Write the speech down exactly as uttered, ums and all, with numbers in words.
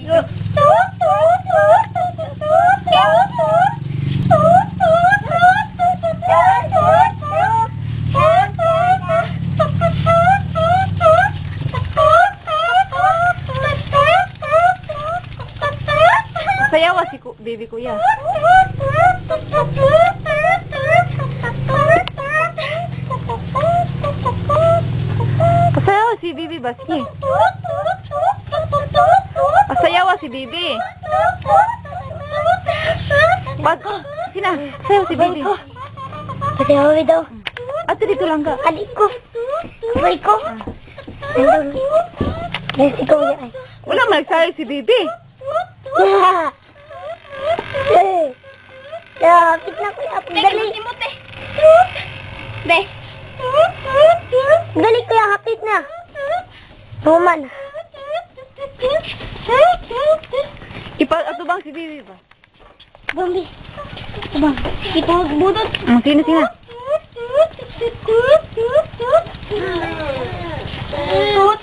Sayawa si ku baby kuya. Sayawa si Bibi Baski. Sayawa si Bibi. Bag, sina, sayaw si Bibi. Sayaw daw. Ato dito lang ka. Adik ko. Sabay ko. Yes, ikaw yan. Wala man nagsayaw si Bibi. Yeah. Eh. Ya, fitna ko ya. Dali. Be. Dali ko ya, hapit na. Roman. Ipa ato bang si Bibi ba? Bambi. Bang. Ito budot. Mm, sino sino? Tuwa